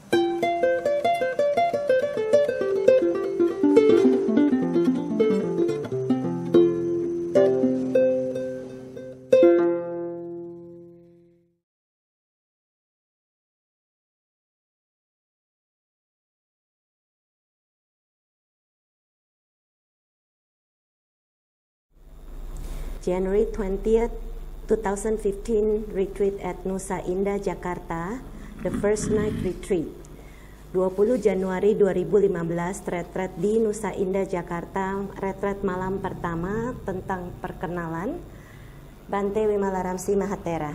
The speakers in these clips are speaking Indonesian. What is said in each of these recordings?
January 20th, 2015 retreat at Nusa Indah, Jakarta, the first night retreat. 20 Januari 2015 retreat di Nusa Indah, Jakarta, retreat malam pertama tentang perkenalan. Bante Wimalaramsi Mahatera.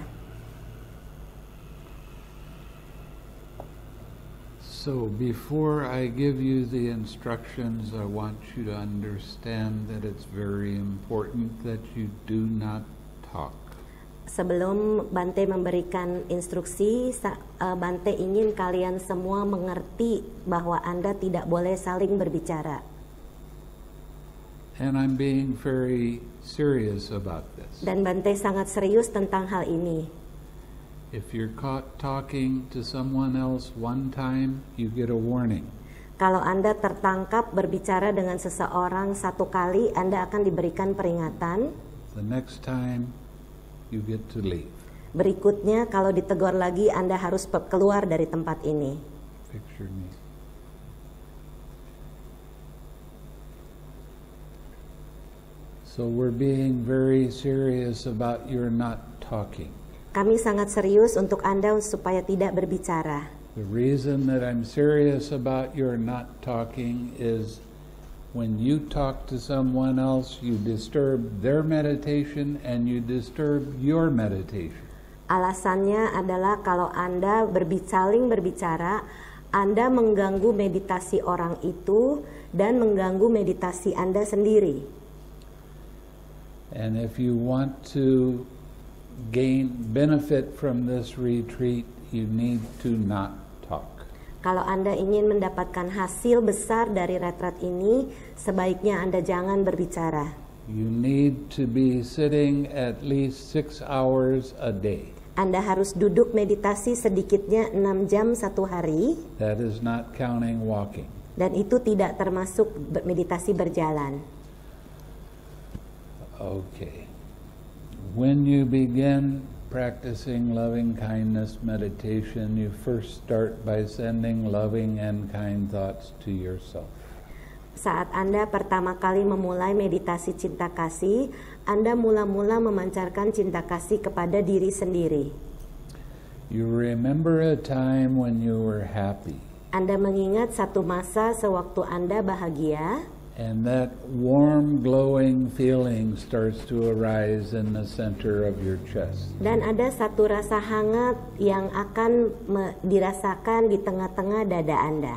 So before I give you the instructions, I want you to understand that it's very important that you do not talk. Sebelum Bante memberikan instruksi, Bante ingin kalian semua mengerti bahwa Anda tidak boleh saling berbicara. And I'm being very serious about this. Dan Bante sangat serius tentang hal ini. If you're caught talking to someone else one time, you get a warning. Kalau Anda tertangkap berbicara dengan seseorang satu kali, Anda akan diberikan peringatan. The next time, you get to leave. Berikutnya, kalau ditegur lagi, Anda harus keluar dari tempat ini. Picture me. So we're being very serious about your not talking. Kami sangat serius untuk Anda supaya tidak berbicara. The reason that I'm serious about your not talking is when you talk to someone else, you disturb their meditation and you disturb your meditation. Alasannya adalah kalau Anda saling berbicara, Anda mengganggu meditasi orang itu dan mengganggu meditasi Anda sendiri. And if you want to gain benefit from this retreat, you need to not talk. Kalau Anda ingin mendapatkan hasil besar dari retret ini, sebaiknya Anda jangan berbicara. You need to be sitting at least 6 hours a day. Anda harus duduk meditasi sedikitnya 6 jam satu hari. That is not counting walking. Dan itu tidak termasuk meditasi berjalan. Okay. When you begin practicing loving kindness meditation, you first start by sending loving and kind thoughts to yourself. Saat Anda pertama kali memulai meditasi cinta kasih, Anda mula-mula memancarkan cinta kasih kepada diri sendiri. You remember a time when you were happy. Anda mengingat satu masa sewaktu Anda bahagia. And that warm, glowing feeling starts to arise in the center of your chest. Dan ada satu rasa hangat yang akan dirasakan di tengah-tengah dada Anda.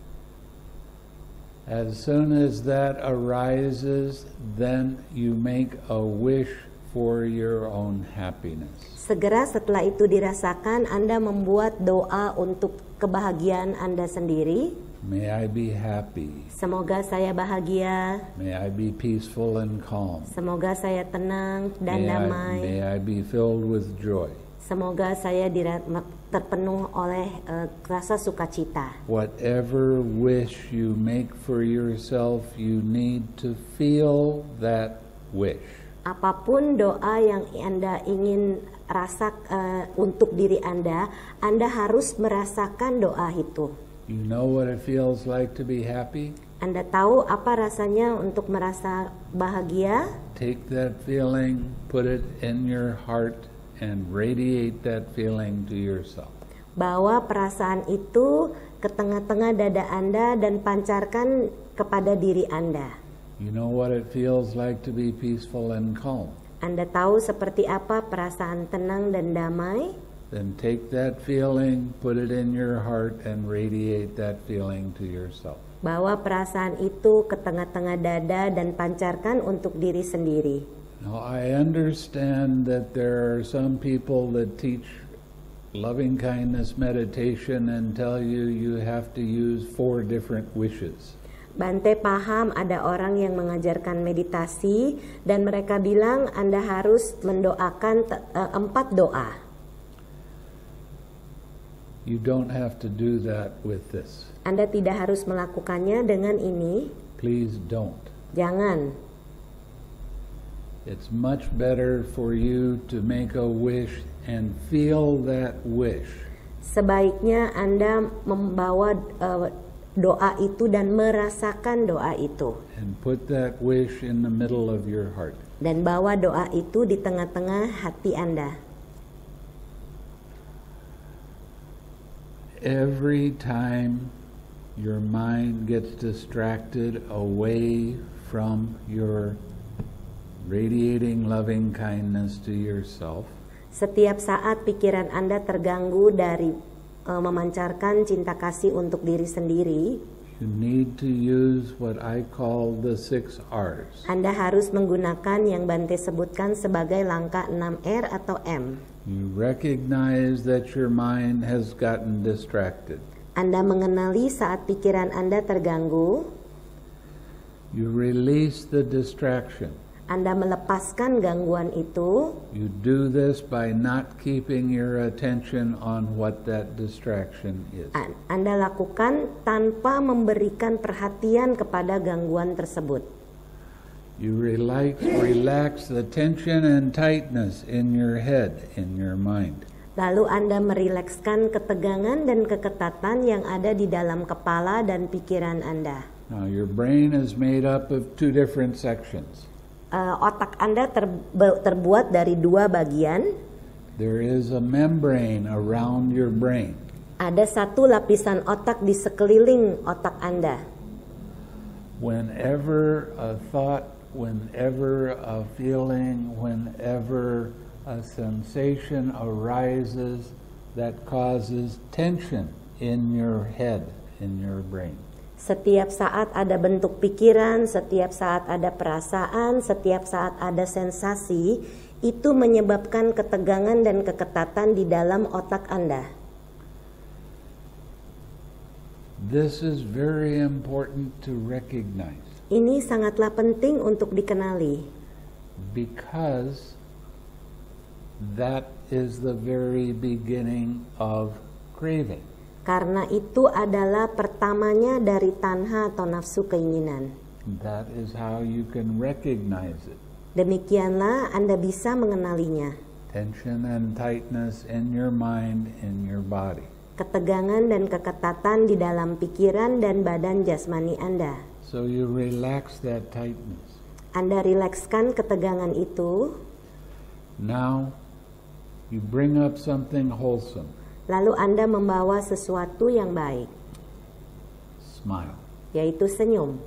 As soon as that arises, then you make a wish for your own happiness. Segera setelah itu dirasakan, Anda membuat doa untuk kebahagiaan Anda sendiri. May I be happy. Semoga saya bahagia. May I be peaceful and calm. Semoga saya tenang dan damai. May I be filled with joy. Semoga saya terpenuh oleh rasa sukacita. Whatever wish you make for yourself, you need to feel that wish. Apapun doa yang Anda ingin untuk diri Anda harus merasakan doa itu. You know what it feels like to be happy? Anda tahu apa rasanya untuk merasa bahagia? Take that feeling, put it in your heart, and radiate that feeling to yourself. Bawa perasaan itu ke tengah-tengah dada Anda dan pancarkan kepada diri Anda. You know what it feels like to be peaceful and calm? Anda tahu seperti apa perasaan tenang dan damai? Then take that feeling, put it in your heart, and radiate that feeling to yourself. Bawa perasaan itu ke tengah-tengah dada dan pancarkan untuk diri sendiri. Now I understand that there are some people that teach loving kindness meditation and tell you you have to use 4 different wishes. Bante paham ada orang yang mengajarkan meditasi dan mereka bilang Anda harus mendoakan 4 doa. You don't have to do that with this. Anda tidak harus melakukannya dengan ini. Please don't. Jangan. It's much better for you to make a wish and feel that wish. Sebaiknya Anda membawa doa itu dan merasakan doa itu. And put that wish in the middle of your heart. Dan bawa doa itu di tengah-tengah hati Anda. Every time your mind gets distracted away from your radiating loving kindness to yourself, Setiap saat pikiran Anda terganggu dari memancarkan cinta kasih untuk diri sendiri, you need to use what I call the 6 R's. Anda harus menggunakan yang Bante sebutkan sebagai langkah 6R atau M. You recognize that your mind has gotten distracted. Anda mengenali saat pikiran Anda terganggu, You release the distraction. Anda melepaskan gangguan itu. You do this by not keeping your attention on what that distraction is. Anda lakukan tanpa memberikan perhatian kepada gangguan tersebut. You relax the tension and tightness in your head, in your mind. Lalu Anda merilekskan ketegangan dan keketatan yang ada di dalam kepala dan pikiran Anda. Now your brain is made up of 2 different sections. Otak Anda terbuat dari 2 bagian. There is a membrane around your brain. Ada satu lapisan otak di sekeliling otak Anda. Whenever a thought, whenever a feeling, whenever a sensation arises that causes tension in your head, in your brain. Setiap saat ada bentuk pikiran, setiap saat ada perasaan, setiap saat ada sensasi, itu menyebabkan ketegangan dan keketatan di dalam otak Anda. This is very important to recognize. Ini sangatlah penting untuk dikenali. Because that is the very beginning of craving. Karena itu adalah pertamanya dari tanha atau nafsu keinginan. That is how you can recognize it. Demikianlah Anda bisa mengenalinya. Tension and tightness in your mind, in your body. Ketegangan dan keketatan di dalam pikiran dan badan jasmani Anda. So you relax that tightness. Anda rilekskan ketegangan itu. Now you bring up something wholesome. Lalu Anda membawa sesuatu yang baik, Smile. yaitu senyum.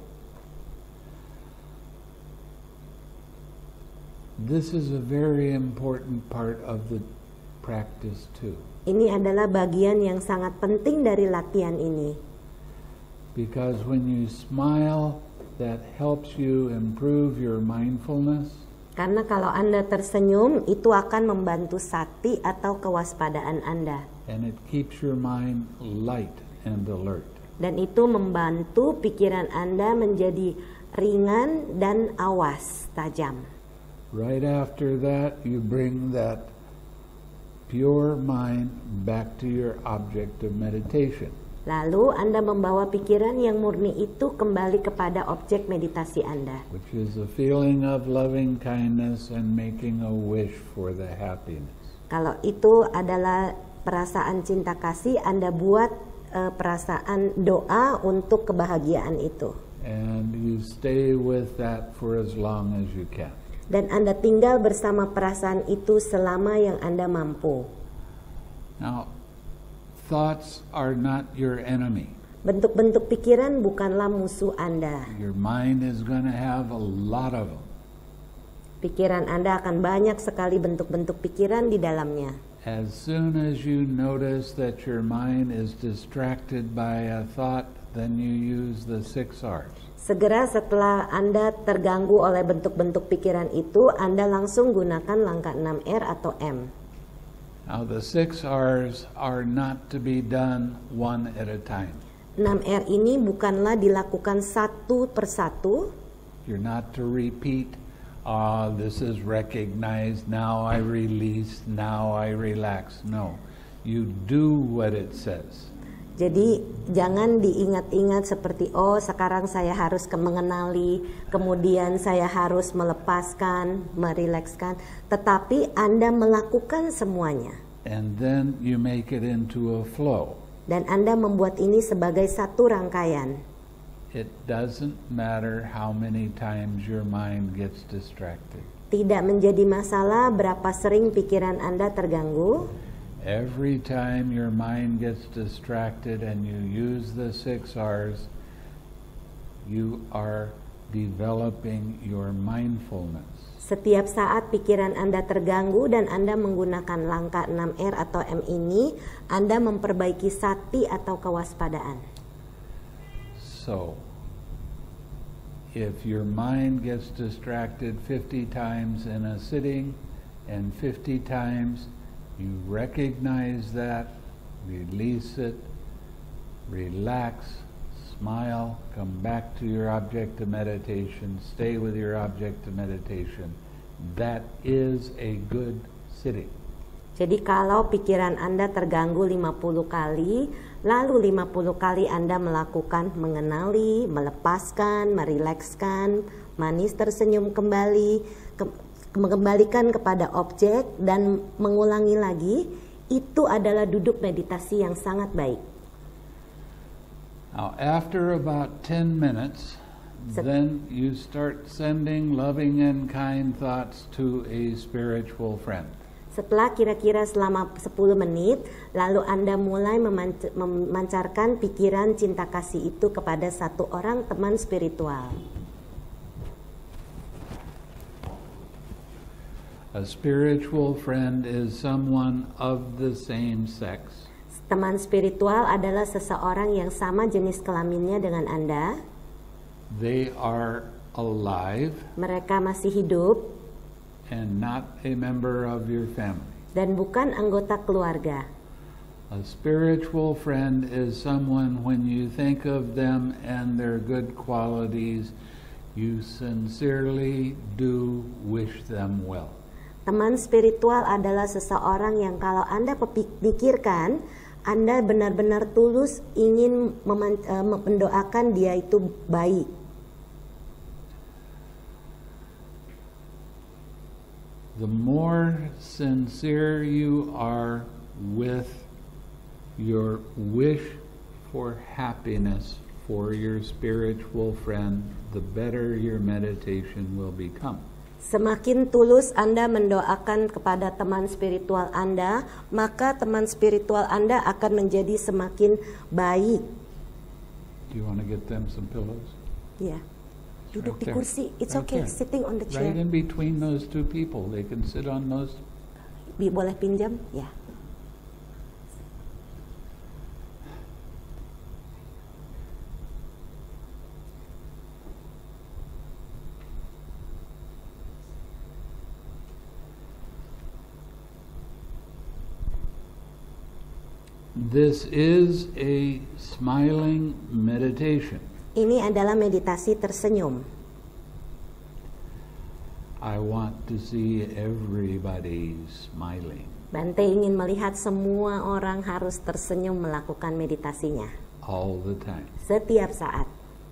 This is a very important part of the practice too. Ini adalah bagian yang sangat penting dari latihan ini. Because when you smile, that helps you improve your mindfulness. Karena kalau Anda tersenyum, itu akan membantu sati atau kewaspadaan Anda. And it keeps your mind light and alert. Dan itu membantu pikiran Anda menjadi ringan dan awas, tajam. Right after that, you bring that pure mind back to your object of meditation. Lalu Anda membawa pikiran yang murni itu kembali kepada objek meditasi Anda. Which is a feeling of loving kindness and making a wish for the happiness. Kalau itu adalah perasaan cinta kasih, Anda buat perasaan doa untuk kebahagiaan itu. And you stay with that for as long as you can. Dan Anda tinggal bersama perasaan itu selama yang Anda mampu. Now, thoughts are not your enemy. Bentuk-bentuk pikiran bukanlah musuh Anda. Your mind is going to have a lot of them. Pikiran Anda akan banyak sekali bentuk-bentuk pikiran di dalamnya. As soon as you notice that your mind is distracted by a thought, then you use the 6 R's. Segera setelah Anda terganggu oleh bentuk-bentuk pikiran itu, Anda langsung gunakan langkah 6R atau M. Now the 6 R's are not to be done one at a time. 6R ini bukanlah dilakukan satu persatu. You're not to repeat, this is recognized, now I release, now I relax. No. You do what it says. Jadi jangan diingat-ingat seperti oh sekarang saya harus mengenali, kemudian saya harus melepaskan, merilekskan, tetapi Anda melakukan semuanya. And then you make it into a flow. Dan Anda membuat ini sebagai satu rangkaian. It doesn't matter how many times your mind gets distracted. Tidak menjadi masalah berapa sering pikiran Anda terganggu. Every time your mind gets distracted and you use the 6 R's, you are developing your mindfulness. Setiap saat pikiran Anda terganggu dan Anda menggunakan langkah 6R atau M ini, Anda memperbaiki sati atau kewaspadaan. So, if your mind gets distracted 50 times in a sitting and 50 times, you recognize that, release it, relax, smile, come back to your object of meditation, stay with your object of meditation. That is a good sitting. Jadi kalau pikiran Anda terganggu 50 kali, lalu 50 kali Anda melakukan mengenali, melepaskan, merilekskan, manis tersenyum kembali, mengembalikan kepada objek dan mengulangi lagi, itu adalah duduk meditasi yang sangat baik. Now, after about 10 minutes, then you start sending loving and kind thoughts to a spiritual friend. Setelah kira-kira selama 10 menit, lalu Anda mulai memancarkan pikiran cinta kasih itu kepada satu orang teman spiritual. A spiritual friend is someone of the same sex. Teman spiritual adalah seseorang yang sama jenis kelaminnya dengan Anda. They are alive. Mereka masih hidup. And not a member of your family. Dan bukan anggota keluarga. A spiritual friend is someone when you think of them and their good qualities, you sincerely do wish them well. Teman spiritual adalah seseorang yang kalau Anda pikirkan, Anda benar-benar tulus ingin mendoakan dia itu baik. The more sincere you are with your wish for happiness for your spiritual friend, the better your meditation will become. Semakin tulus Anda mendoakan kepada teman spiritual Anda, maka teman spiritual Anda akan menjadi semakin baik. Do you want to get them some pillows? Ya. Duduk di Right kursi, it's right okay, there. sitting on the chair. Right in between those two people, they can sit on those. Boleh pinjam? Ya. This is a smiling meditation. Ini adalah meditasi tersenyum. I want to see everybody smiling. Bante ingin melihat semua orang harus tersenyum melakukan meditasinya. All the time. Setiap saat.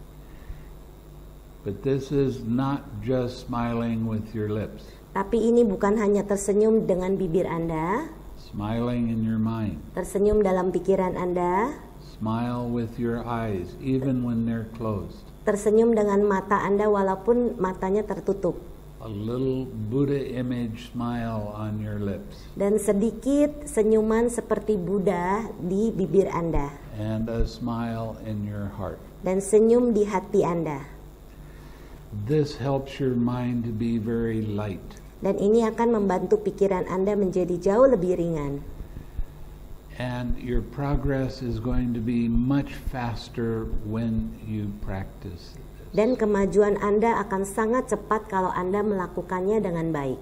But this is not just smiling with your lips. Tapi ini bukan hanya tersenyum dengan bibir Anda. Smiling in your mind. Tersenyum dalam pikiran Anda. Smile with your eyes, even when they're closed. Tersenyum dengan mata Anda walaupun matanya tertutup. A little Buddha image smile on your lips. Dan sedikit senyuman seperti Buddha di bibir Anda. And a smile in your heart. Dan senyum di hati Anda. This helps your mind to be very light. Dan ini akan membantu pikiran Anda menjadi jauh lebih ringan. And your progress is going to be much faster when you practice this. Dan kemajuan Anda akan sangat cepat kalau Anda melakukannya dengan baik.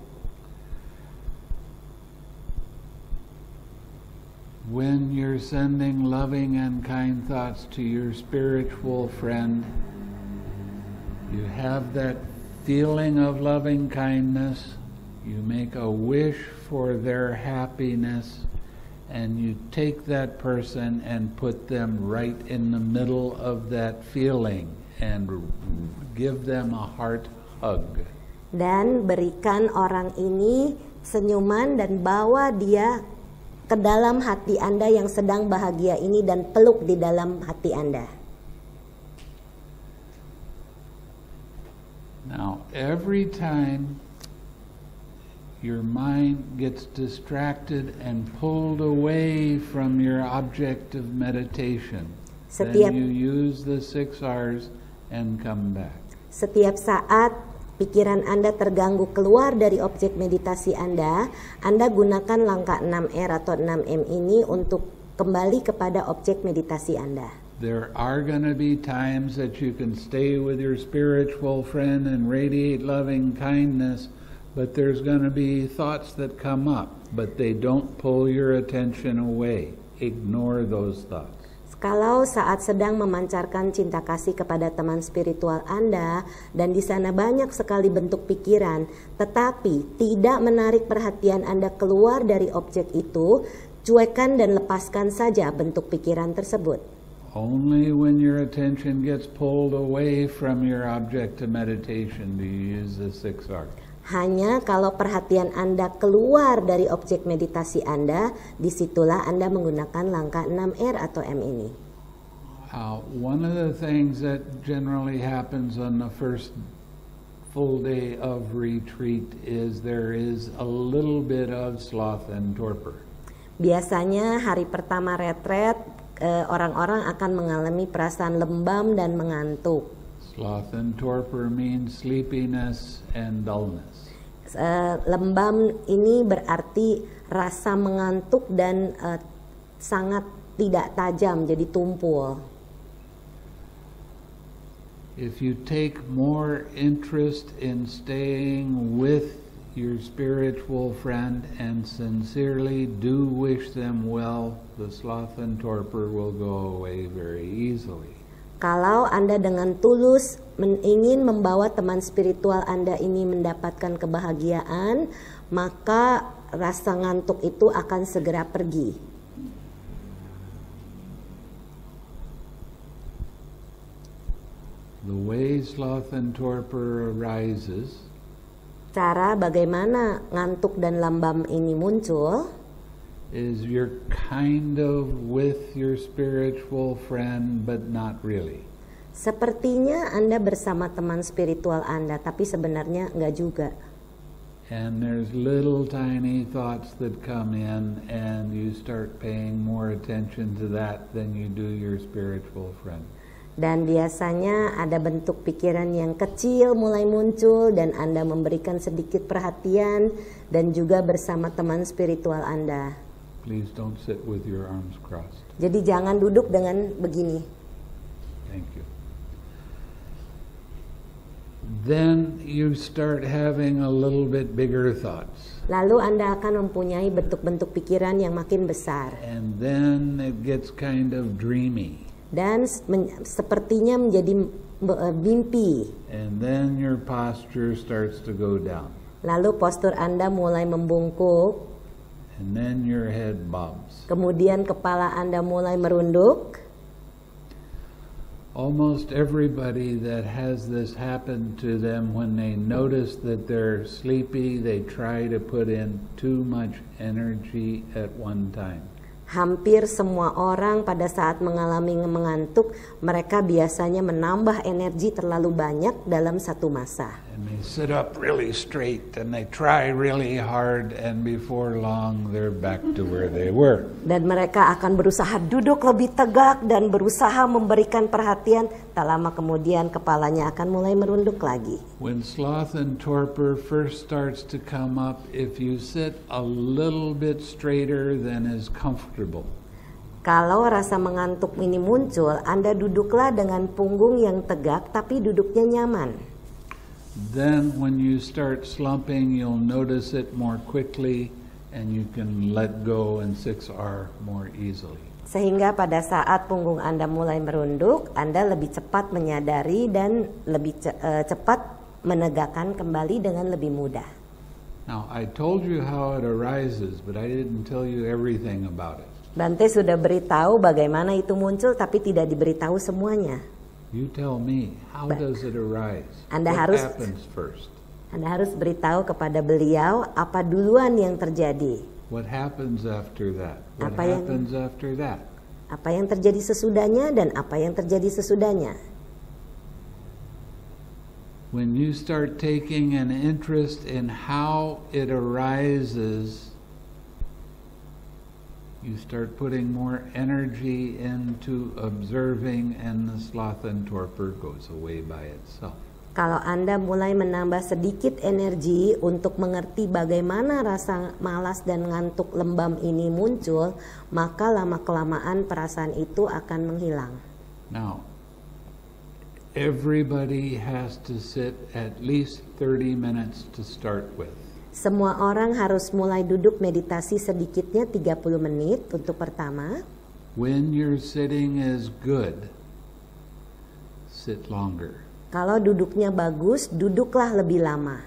When you're sending loving and kind thoughts to your spiritual friend, you have that feeling of loving kindness, you make a wish for their happiness, and you take that person and put them right in the middle of that feeling and give them a heart hug. Dan berikan orang ini senyuman dan bawa dia ke dalam hati Anda yang sedang bahagia ini dan peluk di dalam hati Anda. Now, every time your mind gets distracted and pulled away from your object of meditation, then you use the 6 R's and come back. Setiap saat pikiran Anda terganggu keluar dari objek meditasi Anda gunakan langkah 6R atau 6M ini untuk kembali kepada objek meditasi Anda. There are going to be times that you can stay with your spiritual friend and radiate loving kindness, but there's going to be thoughts that come up, but they don't pull your attention away. Ignore those thoughts. Kalau saat sedang memancarkan cinta kasih kepada teman spiritual Anda dan di sana banyak sekali bentuk pikiran, tetapi tidak menarik perhatian Anda keluar dari objek itu, cuekan dan lepaskan saja bentuk pikiran tersebut. Only when your attention gets pulled away from your object of meditation do you use the 6 R's. Hanya kalau perhatian Anda keluar dari objek meditasi Anda, disitulah Anda menggunakan langkah 6R atau M ini. One of the things that generally happens on the first full day of retreat is there is a little bit of sloth and torpor. Biasanya hari pertama retret, orang-orang akan mengalami perasaan lembam dan mengantuk. Sloth and torpor means sleepiness and dullness. Lembam ini berarti rasa mengantuk dan sangat tidak tajam, jadi tumpul. If you take more interest in staying with your spiritual friend and sincerely do wish them well, the sloth and torpor will go away very easily. Kalau Anda dengan tulus ingin membawa teman spiritual Anda ini mendapatkan kebahagiaan, maka rasa ngantuk itu akan segera pergi. The way sloth and torpor arises, cara bagaimana ngantuk dan lambam ini muncul, is you're kind of with your spiritual friend but not really. Sepertinya Anda bersama teman spiritual Anda, tapi sebenarnya enggak juga. And there's little tiny thoughts that come in and you start paying more attention to that than you do your spiritual friend. Dan biasanya ada bentuk pikiran yang kecil mulai muncul dan Anda memberikan sedikit perhatian dan juga bersama teman spiritual Anda. Please don't sit with your arms crossed. Jadi jangan duduk dengan begini. Thank you. Then you start having a little bit bigger thoughts. Lalu Anda akan mempunyai bentuk-bentuk pikiran yang makin besar. And then it gets kind of dreamy. Dan sepertinya menjadi mimpi. And then your posture starts to go down. Lalu postur Anda mulai membungkuk. And then your head bobs. Kemudian kepala Anda mulai merunduk. Almost everybody that has this happen to them, when they notice that they're sleepy, they try to put in too much energy at one time. Hampir semua orang pada saat mengalami mengantuk, mereka biasanya menambah energi terlalu banyak dalam satu masa. And they sit up really straight and they try really hard, and before long they're back to where they were. Dan mereka akan berusaha duduk lebih tegak dan berusaha memberikan perhatian. Tak lama kemudian kepalanya akan mulai merunduk lagi. When sloth and torpor first starts to come up, if you sit a little bit straighter than is comfortable. Kalau rasa mengantuk ini muncul, Anda duduklah dengan punggung yang tegak tapi duduknya nyaman. Then when you start slumping, you'll notice it more quickly and you can let go in 6R more easily. Sehingga pada saat punggung Anda mulai merunduk, Anda lebih cepat menyadari dan lebih cepat menegakkan kembali dengan lebih mudah. Now, I told you how it arises, but I didn't tell you everything about it. Bante sudah beritahu bagaimana itu muncul, tapi tidak diberitahu semuanya. You tell me, how does it arise? Anda What harus- happens first? Anda harus beritahu kepada beliau apa duluan yang terjadi. What happens after that? What Apa yang- happens after that? Apa yang terjadi sesudahnya dan apa yang terjadi sesudahnya. When you start taking an interest in how it arises, you start putting more energy into observing, and the sloth and torpor goes away by itself. Kalau Anda mulai menambah sedikit energi untuk mengerti bagaimana rasa malas dan ngantuk lembam ini muncul, maka lama-kelamaan perasaan itu akan menghilang. Now, everybody has to sit at least 30 minutes to start with. Semua orang harus mulai duduk meditasi sedikitnya 30 menit untuk pertama. When your sitting is good, sit longer. Kalau duduknya bagus, duduklah lebih lama.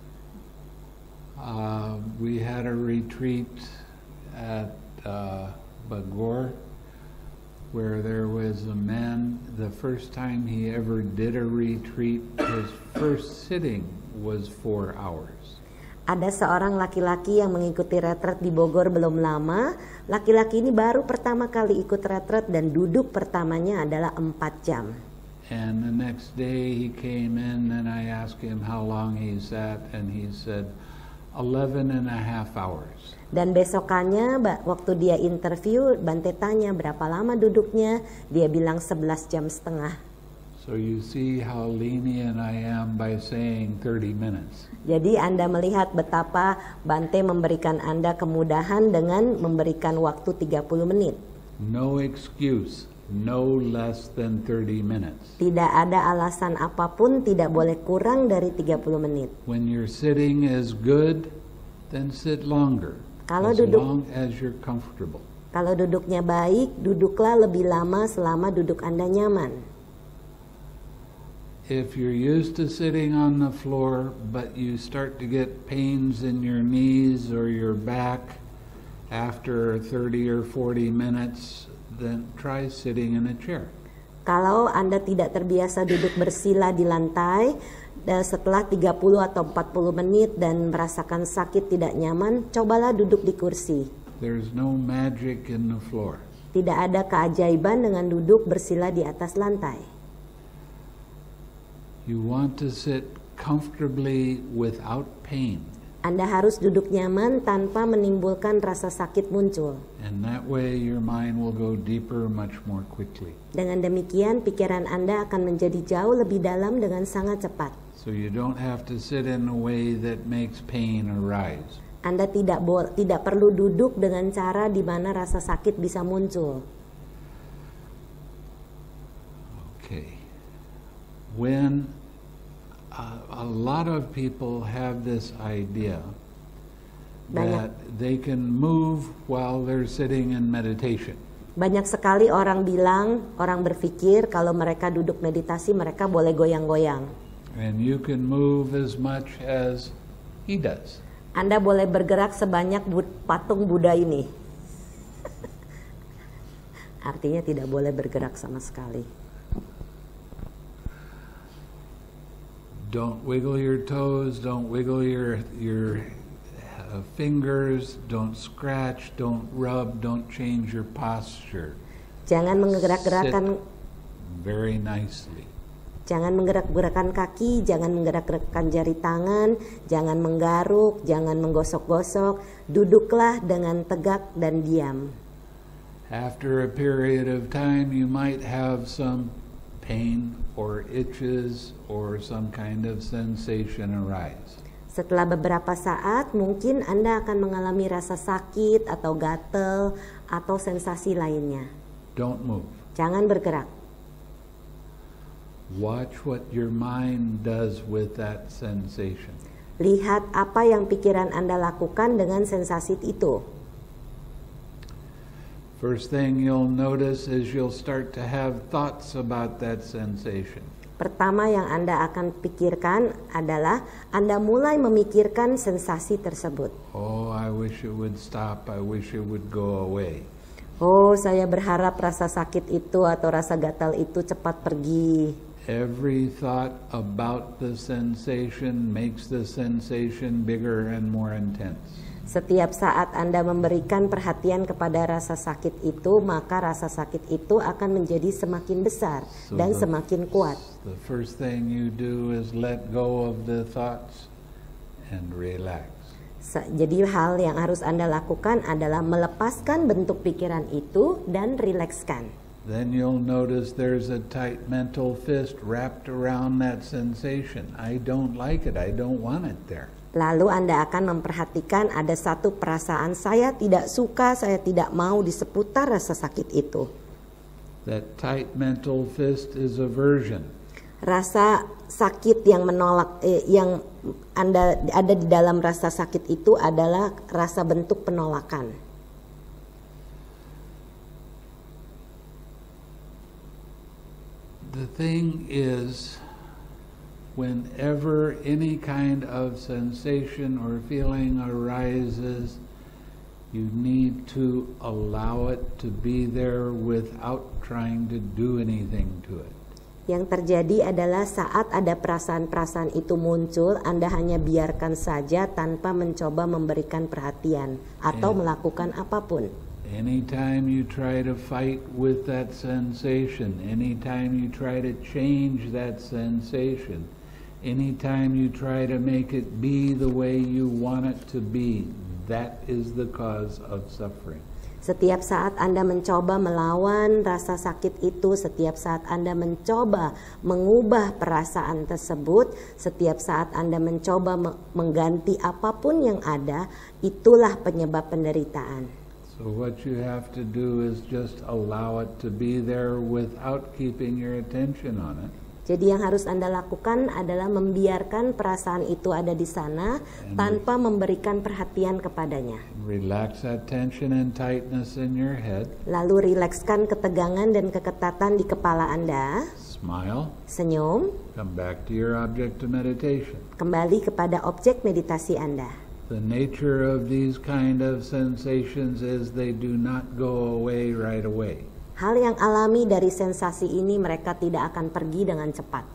We had a retreat at Bagor where there was a man, the first time he ever did a retreat, his first sitting was 4 hours. Ada seorang laki-laki yang mengikuti retret di Bogor belum lama. Laki-laki ini baru pertama kali ikut retret dan duduk pertamanya adalah 4 jam. And the next day he came in and I asked him how long he sat and he said 11.5 hours. Dan besokannya waktu dia interview, Bante tanya berapa lama duduknya, dia bilang 11 jam setengah. So you see how lenient I am by saying 30 minutes. Jadi Anda melihat betapa Bante memberikan Anda kemudahan dengan memberikan waktu 30 menit. No excuse, no less than 30 minutes. Tidak ada alasan apapun, tidak boleh kurang dari 30 menit. When your sitting is good, then sit longer, Kalau as duduk- long as you're comfortable. Kalau duduknya baik, duduklah lebih lama selama duduk Anda nyaman. If you're used to sitting on the floor, but you start to get pains in your knees or your back after 30 or 40 minutes, then try sitting in a chair. Kalau Anda tidak terbiasa duduk bersila di lantai, dan setelah 30 atau 40 menit dan merasakan sakit tidak nyaman, cobalah duduk di kursi. There's no magic in the floor. Tidak ada keajaiban dengan duduk bersila di atas lantai. You want to sit comfortably without pain. Anda harus duduk nyaman tanpa menimbulkan rasa sakit muncul. And that way your mind will go deeper much more quickly. Dengan demikian, pikiran Anda akan menjadi jauh lebih dalam dengan sangat cepat. So you don't have to sit in a way that makes pain arise. Anda tidak perlu duduk dengan cara di mana rasa sakit bisa muncul. Okay. When a lot of people have this idea that they can move while they're sitting in meditation. Banyak sekali orang berpikir kalau mereka duduk meditasi mereka boleh goyang-goyang. And you can move as much as he does. Anda boleh bergerak sebanyak patung Buddha ini. Artinya tidak boleh bergerak sama sekali. Don't wiggle your toes, don't wiggle your fingers, don't scratch, don't rub, don't change your posture. Jangan menggerak-gerakkan Very nicely. Jangan menggerak-gerakkan kaki, jangan menggerak-gerakkan jari tangan, jangan menggaruk, jangan menggosok-gosok. Duduklah dengan tegak dan diam. After a period of time, you might have some pain or itches or some kind of sensation arise. Setelah beberapa saat, mungkin Anda akan mengalami rasa sakit atau gatel atau sensasi lainnya. Don't move. Jangan bergerak. Watch what your mind does with that sensation. Lihat apa yang pikiran Anda lakukan dengan sensasi itu. First thing you'll notice is you'll start to have thoughts about that sensation. Pertama yang Anda akan pikirkan adalah Anda mulai memikirkan sensasi tersebut. Oh, I wish it would stop. I wish it would go away. Oh, saya berharap rasa sakit itu atau rasa gatal itu cepat pergi. Every thought about the sensation makes the sensation bigger and more intense. Setiap saat Anda memberikan perhatian kepada rasa sakit itu, maka rasa sakit itu akan menjadi semakin besar dan semakin kuat. The first thing you do is let go of the thoughts and relax. Jadi hal yang harus Anda lakukan adalah melepaskan bentuk pikiran itu dan rilekskan. Then you'll notice there's a tight mental fist wrapped around that sensation. I don't like it. I don't want it there. Lalu Anda akan memperhatikan ada satu perasaan, saya tidak suka, saya tidak mau di seputar rasa sakit itu. That tight mental fist is aversion. Rasa sakit yang menolak, yang Anda ada di dalam rasa sakit itu adalah rasa bentuk penolakan. The thing is, whenever any kind of sensation or feeling arises, you need to allow it to be there without trying to do anything to it. Yang terjadi adalah saat ada perasaan-perasaan itu muncul, Anda hanya biarkan saja tanpa mencoba memberikan perhatian atau melakukan apapun. Anytime you try to fight with that sensation, anytime you try to change that sensation, anytime you try to make it be the way you want it to be, that is the cause of suffering. Setiap saat Anda mencoba melawan rasa sakit itu, setiap saat Anda mencoba mengubah perasaan tersebut, setiap saat Anda mencoba mengganti apapun yang ada, itulah penyebab penderitaan. So what you have to do is just allow it to be there without keeping your attention on it. Jadi yang harus Anda lakukan adalah membiarkan perasaan itu ada di sana tanpa memberikan perhatian kepadanya. Relax that tension and tightness in your head. Lalu rilekskan ketegangan dan keketatan di kepala Anda. Smile. Senyum. Come back to your object of meditation. Kembali kepada objek meditasi Anda. The nature of these kind of sensations is they do not go away right away. Hal yang alami dari sensasi ini, mereka tidak akan pergi dengan cepat.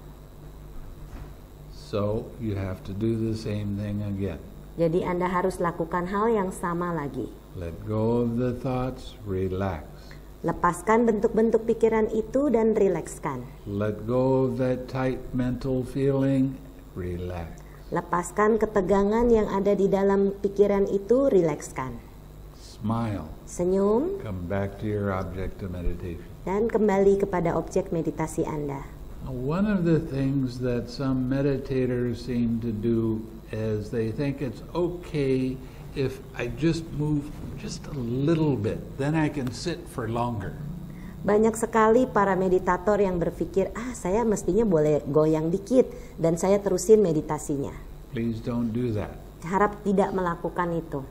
So you have to do the same thing again. Jadi Anda harus lakukan hal yang sama lagi. Let go of the thoughts, relax. Lepaskan bentuk-bentuk pikiran itu dan rilekskan. Let go of that tight mental feeling, relax. Lepaskan ketegangan yang ada di dalam pikiran itu, rilekskan. Smile. Senyum. Come back to your object of meditation. Dan kembali kepada objek meditasi Anda. One of the things that some meditators seem to do is they think it's okay if I just move just a little bit, then I can sit for longer. Banyak sekali para meditator yang berpikir, saya mestinya boleh goyang dikit dan saya terusin meditasinya. Please don't do that. Harap tidak melakukan itu.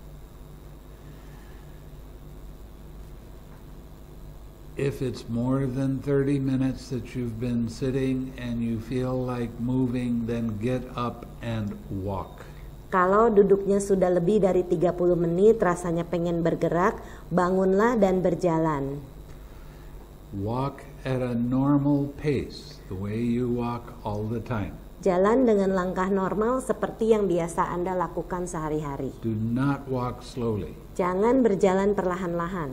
If it's more than 30 minutes that you've been sitting and you feel like moving, then get up and walk. Kalau duduknya sudah lebih dari 30 menit, rasanya pengen bergerak, bangunlah dan berjalan. Walk at a normal pace, the way you walk all the time. Jalan dengan langkah normal seperti yang biasa Anda lakukan sehari-hari. Do not walk slowly. Jangan berjalan perlahan-lahan.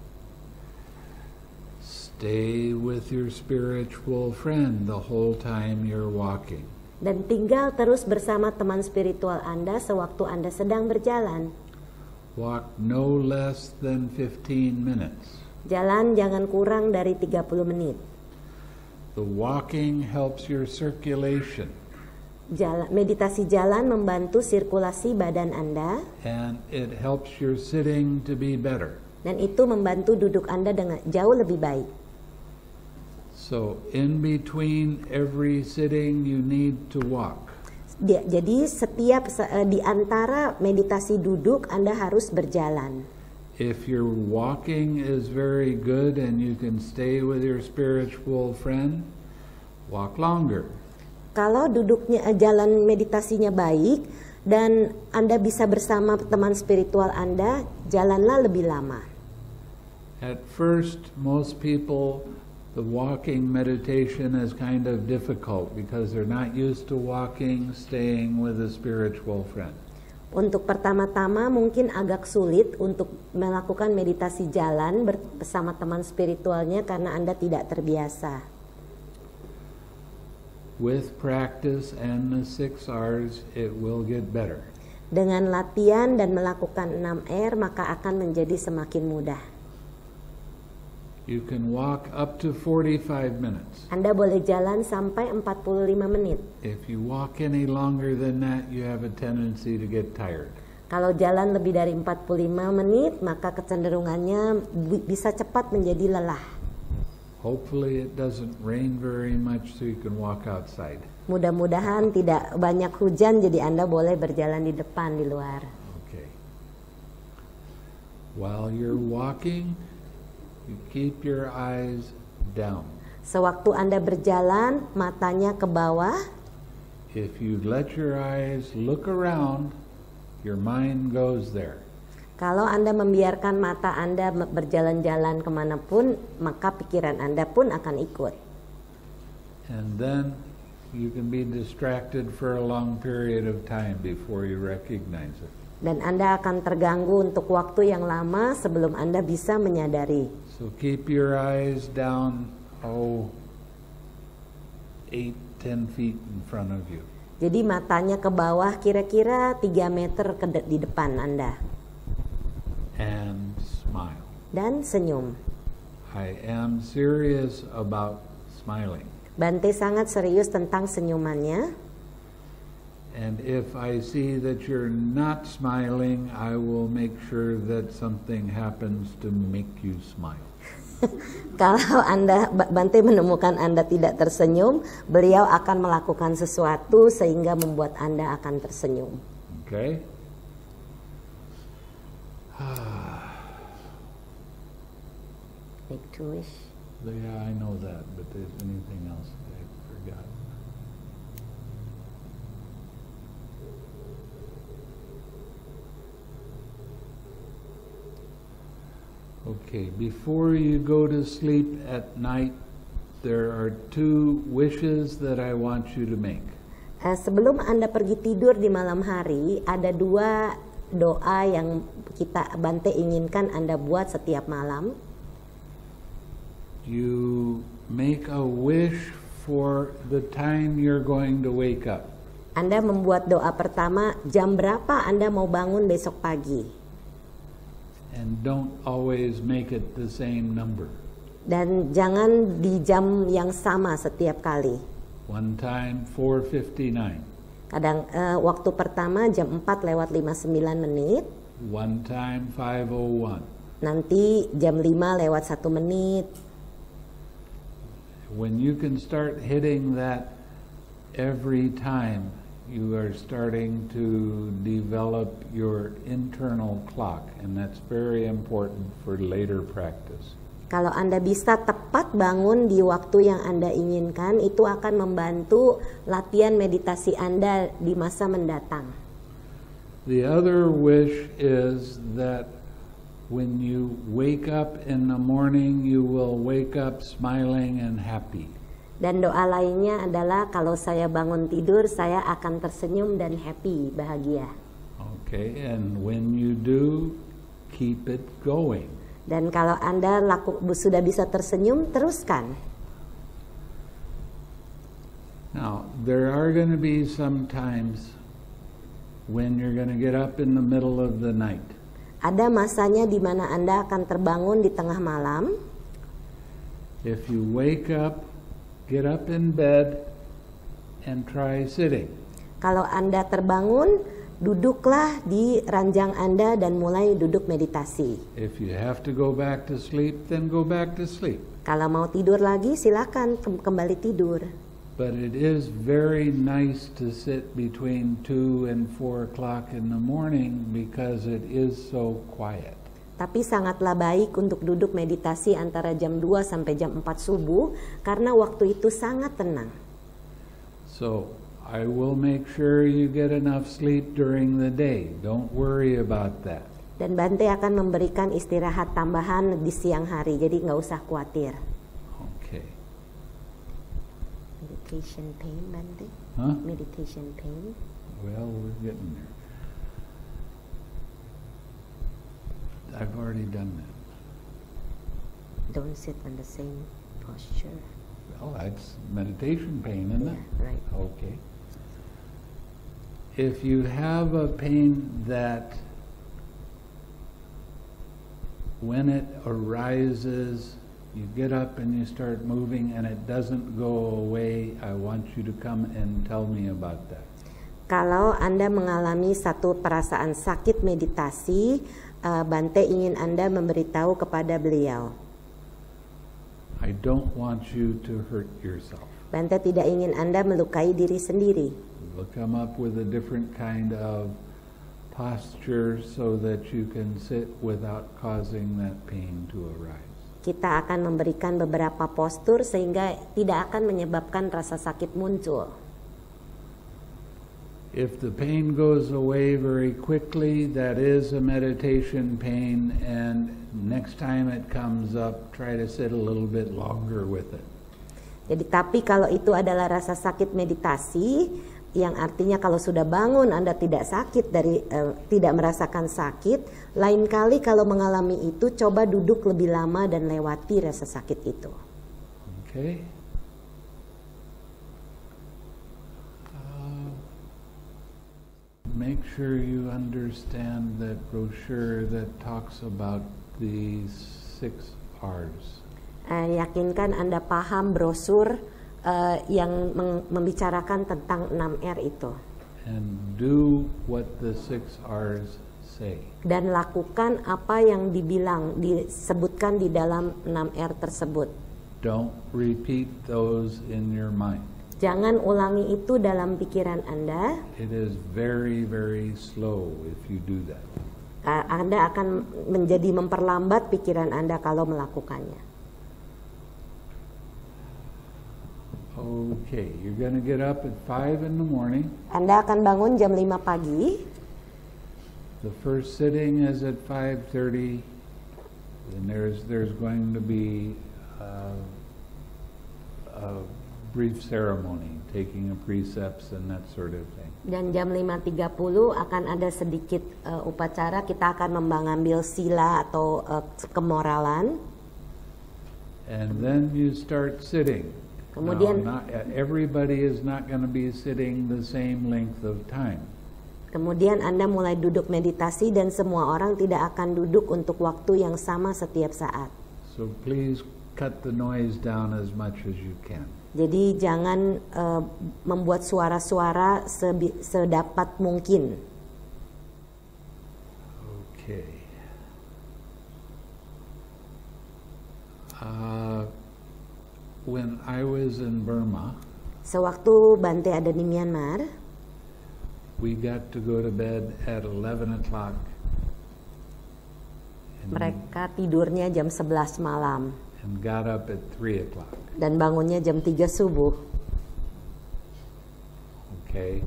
Stay with your spiritual friend the whole time you're walking. Dan tinggal terus bersama teman spiritual Anda sewaktu Anda sedang berjalan. Walk no less than 15 minutes. Jalan jangan kurang dari 30 menit. The walking helps your circulation. Meditasi jalan membantu sirkulasi badan Anda. And it helps your sitting to be better. Dan itu membantu duduk Anda dengan jauh lebih baik. So in between every sitting you need to walk. Jadi setiap di antara meditasi duduk Anda harus berjalan. If your walking is very good and you can stay with your spiritual friend, walk longer. Kalau duduknya jalan meditasinya baik dan Anda bisa bersama teman spiritual Anda, jalanlah lebih lama. At first, most people, the walking meditation is kind of difficult because they're not used to walking, staying with a spiritual friend. Untuk pertama-tama mungkin agak sulit untuk melakukan meditasi jalan bersama teman spiritualnya karena Anda tidak terbiasa. With practice and the 6 R's, it will get better. Dengan latihan dan melakukan 6R maka akan menjadi semakin mudah. You can walk up to 45 minutes. Anda boleh jalan sampai 45 menit. If you walk any longer than that, you have a tendency to get tired. Kalau jalan lebih dari 45 menit, maka kecenderungannya bisa cepat menjadi lelah. Hopefully it doesn't rain very much so you can walk outside. Mudah-mudahan tidak banyak hujan, jadi Anda boleh berjalan di depan, di luar. Okay. While you're walking, you keep your eyes down. Sewaktu Anda berjalan, matanya ke bawah. If you let your eyes look around, your mind goes there. Kalau Anda membiarkan mata Anda berjalan-jalan kemanapun, maka pikiran Anda pun akan ikut. And then you can be distracted for a long period of time before you recognize it. Dan Anda akan terganggu untuk waktu yang lama sebelum Anda bisa menyadari. So keep your eyes down, 8-10 feet in front of you. Jadi matanya ke bawah kira-kira 3 meter di depan Anda. And smile. Dan senyum. I am serious about smiling. Bante sangat serius tentang senyumannya. And if I see that you're not smiling, I will make sure that something happens to make you smile. Kalau Bante menemukan Anda tidak tersenyum, beliau akan melakukan sesuatu sehingga membuat Anda akan tersenyum. Okay? Make to wish. Yeah, I know that, but there's anything else I forgot. Okay, before you go to sleep at night, there are 2 wishes that I want you to make. Sebelum Anda pergi tidur di malam hari, ada 2 doa yang Bante inginkan Anda buat setiap malam. You make a wish for the time you're going to wake up. Anda membuat doa pertama, jam berapa Anda mau bangun besok pagi. And don't always make it the same number. Dan jangan di jam yang sama setiap kali. One time 4:59. Kadang waktu pertama jam 4:59 menit. One time 5:01. Nanti jam 5:01 menit. When you can start hitting that every time, you are starting to develop your internal clock, and that's very important for later practice. Kalau Anda bisa tepat bangun di waktu yang Anda inginkan, itu akan membantu latihan meditasi Anda di masa mendatang. The other wish is that when you wake up in the morning, you will wake up smiling and happy. Dan doa lainnya adalah kalau saya bangun tidur, saya akan tersenyum dan happy, bahagia. Okay, and when you do, keep it going. Dan kalau Anda sudah bisa tersenyum, teruskan. Now, there are going to be some times when you're going to get up in the middle of the night. Ada masanya di mana Anda akan terbangun di tengah malam. If you wake up, get up in bed and try sitting. Kalau Anda terbangun, duduklah di ranjang Anda dan mulai duduk meditasi. If you have to go back to sleep, then go back to sleep. Kalau mau tidur lagi, silakan kembali tidur. But it is very nice to sit between 2 and 4 o'clock in the morning because it is so quiet. Tapi sangatlah baik untuk duduk meditasi antara jam 2 sampai jam 4 subuh karena waktu itu sangat tenang. So, I will make sure you get enough sleep during the day. Don't worry about that. Dan Bante akan memberikan istirahat tambahan di siang hari, jadi nggak usah khawatir. Okay. Meditation pain, Bante? Huh? Meditation pain. Well, we're getting there. I've already done that. Don't sit on the same posture. Well, that's meditation pain, isn't it? Yeah, right. Okay. If you have a pain that when it arises, you get up and you start moving and it doesn't go away, I want you to come and tell me about that. Kalau Anda mengalami satu perasaan sakit meditasi, Bante ingin Anda memberitahu kepada beliau. I don't want you to hurt yourself. Bante tidak ingin Anda melukai diri sendiri. We'll come up with a different kind of posture so that you can sit without causing that pain to arise. Kita akan memberikan beberapa postur sehingga tidak akan menyebabkan rasa sakit muncul. If the pain goes away very quickly, that is a meditation pain, and next time it comes up, try to sit a little bit longer with it. Jadi tapi kalau itu adalah rasa sakit meditasi, yang artinya kalau sudah bangun Anda tidak sakit tidak merasakan sakit, lain kali kalau mengalami itu coba duduk lebih lama dan lewati rasa sakit itu. Okay. Make sure you understand that brochure that talks about these 6 R's. Yakinkan Anda paham brosur yang membicarakan tentang 6R itu. And do what the 6 R's say. Dan lakukan apa yang disebutkan di dalam 6R tersebut. Don't repeat those in your mind. Jangan ulangi itu dalam pikiran Anda. It is very, very slow if you do that. Anda akan menjadi memperlambat pikiran Anda kalau melakukannya. Okay, you're going to get up at 5 in the morning. Anda akan bangun jam 5 pagi. The first sitting is at 5:30, and there's going to be a brief ceremony, taking of precepts and that sort of thing. Dan jam 5.30 akan ada sedikit upacara, kita akan mengambil sila atau kemoralan. And then you start sitting. Kemudian now, everybody is not going to be sitting the same length of time. Kemudian Anda mulai duduk meditasi dan semua orang tidak akan duduk untuk waktu yang sama setiap saat. So please cut the noise down as much as you can. Jadi jangan membuat suara-suara sedapat mungkin. Okay. When I was in Burma, sewaktu Bante ada di Myanmar, we got to go to bed at 11 o'clock. Mereka tidurnya jam 11 malam. And got up at 3 o'clock. Dan bangunnya jam 3 subuh. Okay.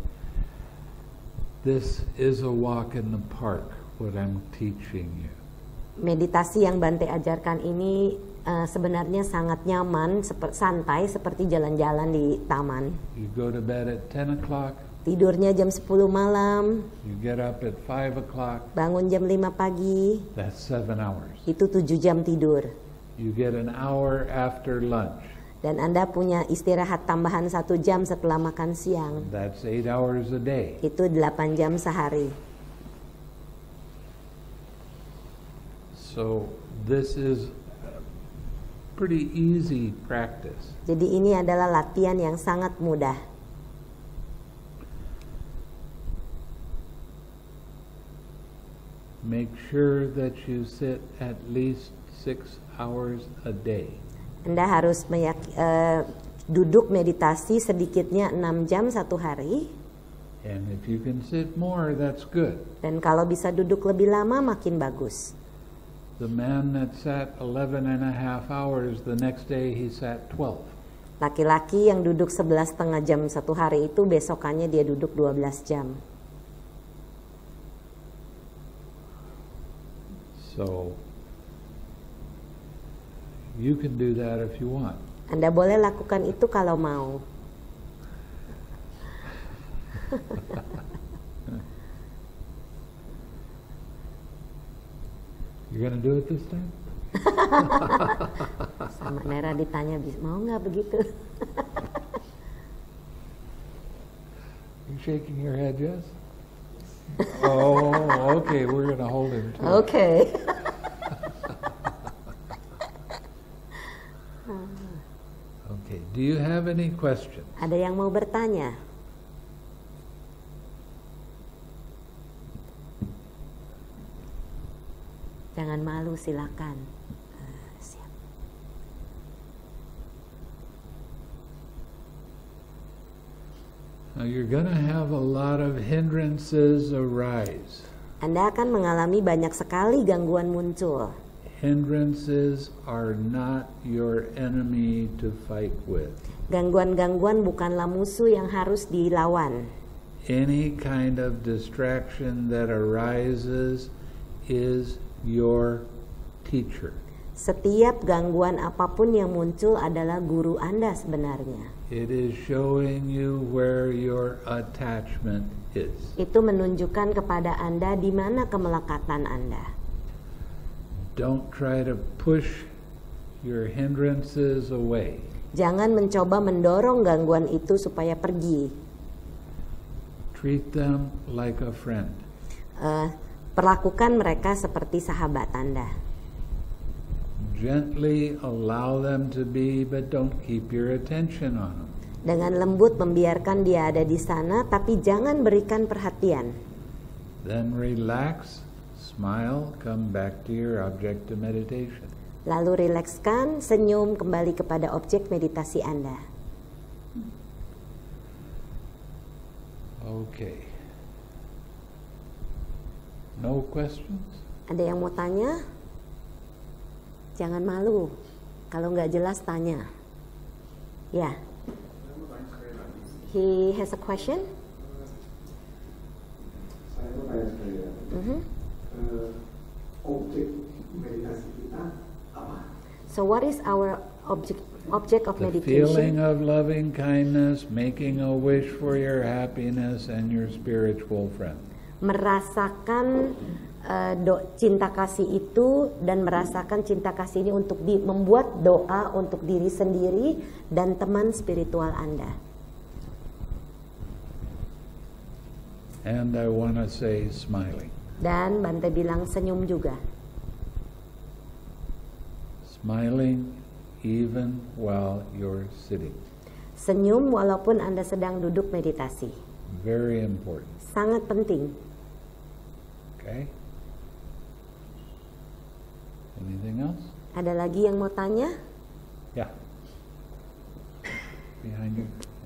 This is a walk in the park, what I'm teaching you. Meditasi yang Bante ajarkan ini sebenarnya sangat nyaman, santai seperti jalan-jalan di taman. You go to bed at 10 o'clock. Tidurnya jam 10 malam. You get up at 5 o'clock. Bangun jam 5 pagi. That's 7 hours. Itu 7 jam tidur. You get an hour after lunch. Dan Anda punya istirahat tambahan 1 jam setelah makan siang. That's 8 hours a day. Itu 8 jam sehari. So this is pretty easy practice. Jadi ini adalah latihan yang sangat mudah. Make sure that you sit at least 6 hours a day. Anda harus duduk meditasi sedikitnya 6 jam satu hari. And if you can sit more, that's good. Dan kalau bisa duduk lebih lama makin bagus. The man that sat 11.5 hours, the next day he sat 12. Laki-laki yang duduk 11,5 jam satu hari itu besokannya dia duduk 12 jam. So you can do that if you want. Anda boleh lakukan itu kalau mau. You're gonna do it this time? Sama Nera ditanya, mau nggak begitu? You shaking your head, yes? Oh, okay, we're gonna hold him to it. Okay. Okay, do you have any questions? Ada yang mau bertanya? Jangan malu, silakan. Siap. Now you're gonna have a lot of hindrances arise. Anda akan mengalami banyak sekali gangguan muncul. Hindrances are not your enemy to fight with. Gangguan-gangguan bukanlah musuh yang harus dilawan. Any kind of distraction that arises is your teacher. Setiap gangguan apapun yang muncul adalah guru Anda sebenarnya. It is showing you where your attachment is. Itu menunjukkan kepada Anda di mana kemelekatan Anda. Don't try to push your hindrances away. Jangan mencoba mendorong gangguan itu supaya pergi. Treat them like a friend. Perlakukan mereka seperti sahabat Anda. Gently allow them to be, but don't keep your attention on them. Dengan lembut membiarkan dia ada di sana, tapi jangan berikan perhatian. Then relax, smile, come back to your object of meditation. Lalu rilekskan, senyum, kembali kepada objek meditasi Anda. Okay. No questions? Ada yang mau tanya? Jangan malu. Kalau nggak jelas tanya. Ya. He has a question? Saya mau tanya sekali ya. Objek meditasi kita apa? So what is our object of The meditation? feeling of loving kindness, making a wish for your happiness and your spiritual friend. Merasakan cinta kasih itu dan merasakan cinta kasih ini untuk membuat doa untuk diri sendiri dan teman spiritual Anda. And I want to say smiling. Dan Bante bilang senyum juga. Smiling even while you're sitting. Senyum walaupun Anda sedang duduk meditasi. Very important. Sangat penting. Okay? Anything else? Ada lagi yang mau tanya? Yeah. Behind you.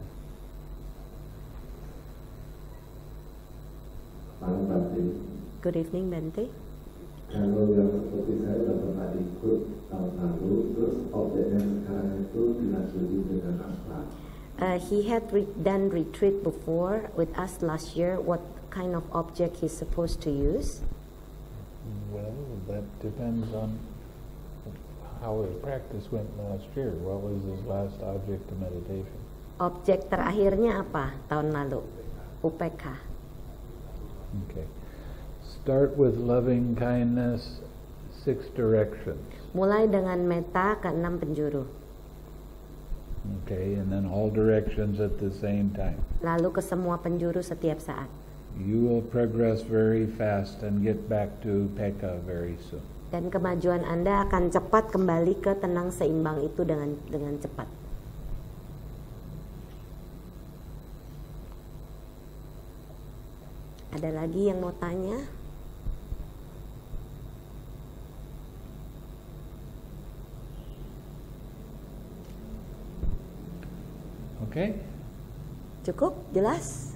Malam Bante. Good evening, Bante. Kalau yang seperti saya sudah pernah ikut tahun lalu, terus objeknya sekarang itu dilanjuti dengan apa? He had done retreat before with us last year. What kind of object he's supposed to use? Well, that depends on how his practice went last year. What was his last object of meditation? Objek terakhirnya apa tahun lalu? UPK. Okay. Start with loving kindness, 6 directions. Mulai dengan meta ke 6 penjuru. Okay, and then all directions at the same time. Lalu ke semua penjuru setiap saat. You will progress very fast and get back to Pekka very soon. Dan kemajuan Anda akan cepat kembali ke tenang seimbang itu dengan cepat. Ada lagi yang mau tanya? Okay? Cukup? Jelas?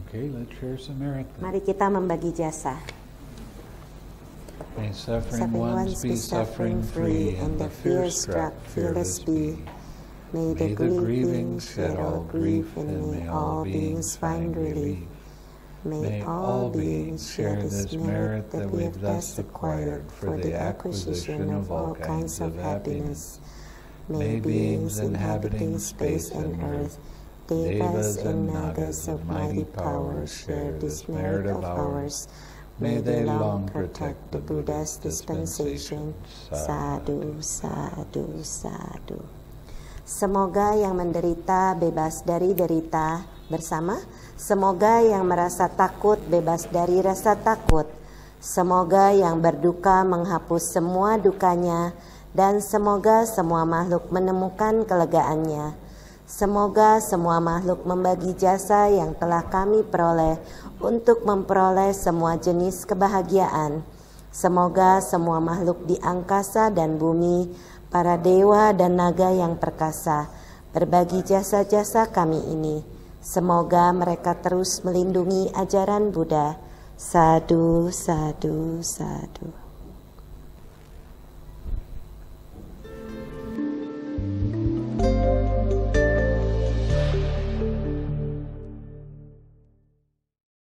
Okay, let's share some merit then. Mari kita membagi jasa. May suffering Suffering ones be suffering free, and the fear-struck fearless be. May the grieving shed all grief, and may all beings find relief. May all beings share this merit that we have thus acquired for the acquisition of all kinds of happiness. May beings inhabiting space and earth, devas and nagas of mighty power, share this merit of ours. May they long protect the Buddha's dispensation. Sadhu, sadhu, sadhu. Semoga yang menderita bebas dari derita bersama. Semoga yang merasa takut bebas dari rasa takut. Semoga yang berduka menghapus semua dukanya. Dan semoga semua makhluk menemukan kelegaannya. Semoga semua makhluk membagi jasa yang telah kami peroleh untuk memperoleh semua jenis kebahagiaan. Semoga semua makhluk di angkasa dan bumi, para dewa dan naga yang perkasa, berbagi jasa-jasa kami ini. Semoga mereka terus melindungi ajaran Buddha. Sadhu, sadhu, sadhu.